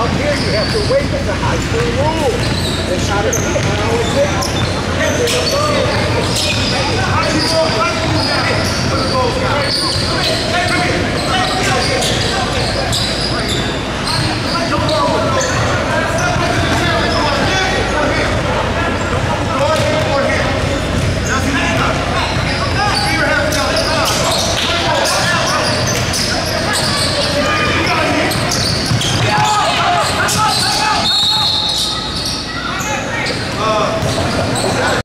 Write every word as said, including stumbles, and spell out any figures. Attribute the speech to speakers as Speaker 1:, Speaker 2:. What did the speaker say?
Speaker 1: Out here, you have to wait. It's a high school rule. It's not a hit. I always hit.